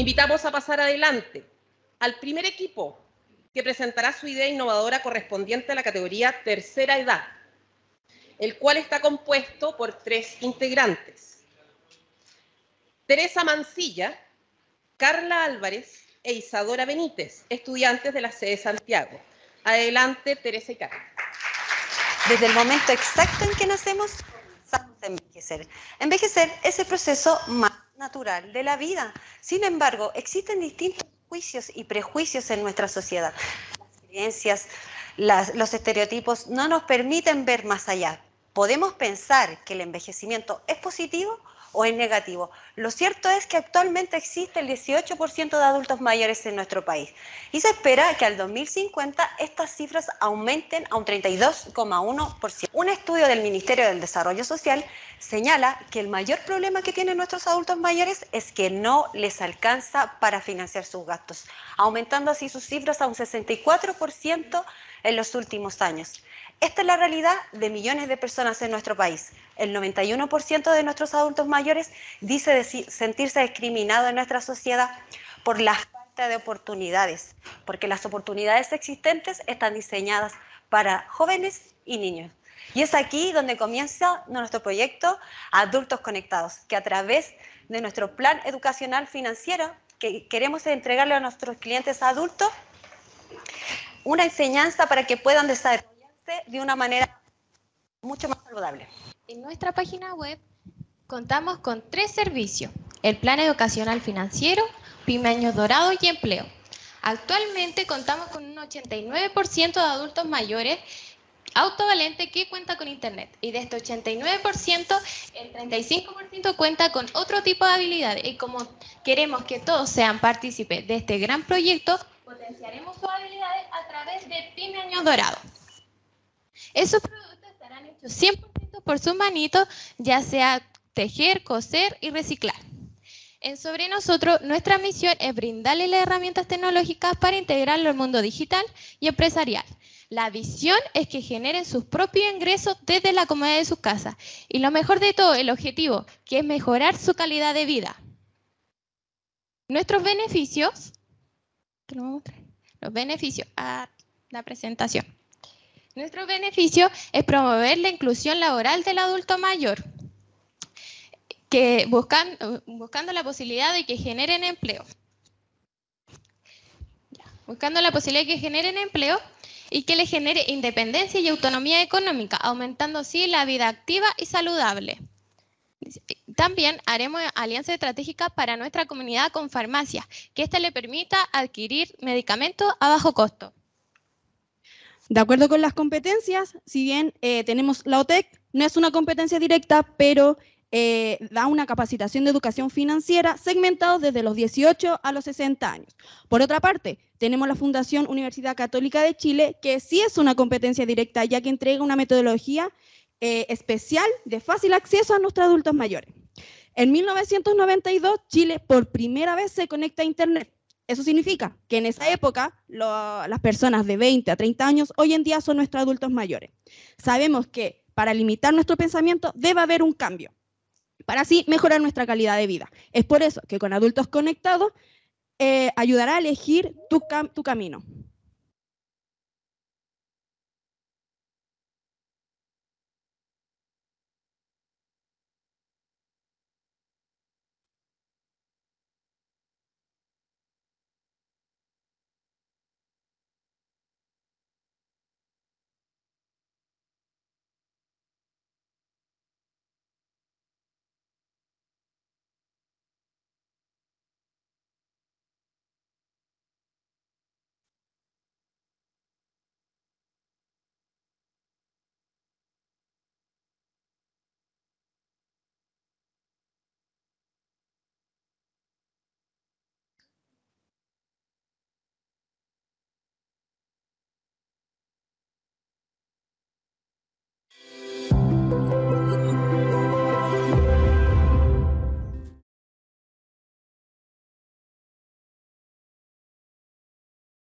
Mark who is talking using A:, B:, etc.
A: Invitamos a pasar adelante al primer equipo que presentará su idea innovadora correspondiente a la categoría tercera edad, el cual está compuesto por 3 integrantes: Teresa Mancilla, Carla Álvarez e Isadora Benítez, estudiantes de la sede Santiago. Adelante, Teresa y Carla.
B: Desde el momento exacto en que nacemos, comenzamos a envejecer. Envejecer es el proceso más natural de la vida. Sin embargo, existen distintos juicios y prejuicios en nuestra sociedad. Las creencias, los estereotipos no nos permiten ver más allá. Podemos pensar que el envejecimiento es positivo o es negativo. Lo cierto es que actualmente existe el 18% de adultos mayores en nuestro país y se espera que al 2050 estas cifras aumenten a un 32,1%. Un estudio del Ministerio del Desarrollo Social señala que el mayor problema que tienen nuestros adultos mayores es que no les alcanza para financiar sus gastos, aumentando así sus cifras a un 64% en los últimos años. Esta es la realidad de millones de personas en nuestro país. El 91% de nuestros adultos mayores dice sentirse discriminado en nuestra sociedad por la falta de oportunidades, porque las oportunidades existentes están diseñadas para jóvenes y niños. Y es aquí donde comienza nuestro proyecto Adultos Conectados, que a través de nuestro plan educacional financiero que queremos entregarle a nuestros clientes adultos una enseñanza para que puedan desarrollarse de una manera mucho más saludable.
C: En nuestra página web contamos con 3 servicios: el Plan Educacional Financiero, Pyme Años Dorados y Empleo. Actualmente contamos con un 89% de adultos mayores autovalente que cuenta con Internet. Y de este 89%, el 35% cuenta con otro tipo de habilidades. Y como queremos que todos sean partícipes de este gran proyecto, potenciaremos sus habilidades a través de Pyme Años Dorados. Esos productos estarán hechos 100% por sus manitos, ya sea tejer, coser y reciclar. En Sobre Nosotros, nuestra misión es brindarles las herramientas tecnológicas para integrarlo al mundo digital y empresarial. La visión es que generen sus propios ingresos desde la comodidad de sus casas. Y lo mejor de todo, el objetivo, que es mejorar su calidad de vida. Nuestros beneficios, los beneficios a la presentación. Nuestro beneficio es promover la inclusión laboral del adulto mayor, que buscando la posibilidad de que generen empleo. Buscando la posibilidad de que generen empleo y que le genere independencia y autonomía económica, aumentando así la vida activa y saludable. También haremos alianzas estratégicas para nuestra comunidad con farmacias, que ésta le permita adquirir medicamentos a bajo costo.
D: De acuerdo con las competencias, si bien tenemos la OTEC, no es una competencia directa, pero da una capacitación de educación financiera segmentado desde los 18 a los 60 años. Por otra parte, tenemos la Fundación Universidad Católica de Chile, que sí es una competencia directa, ya que entrega una metodología especial de fácil acceso a nuestros adultos mayores. En 1992, Chile por primera vez se conecta a Internet. Eso significa que en esa época las personas de 20 a 30 años hoy en día son nuestros adultos mayores. Sabemos que para limitar nuestro pensamiento debe haber un cambio, para así mejorar nuestra calidad de vida. Es por eso que con Adultos Conectados ayudará a elegir tu camino.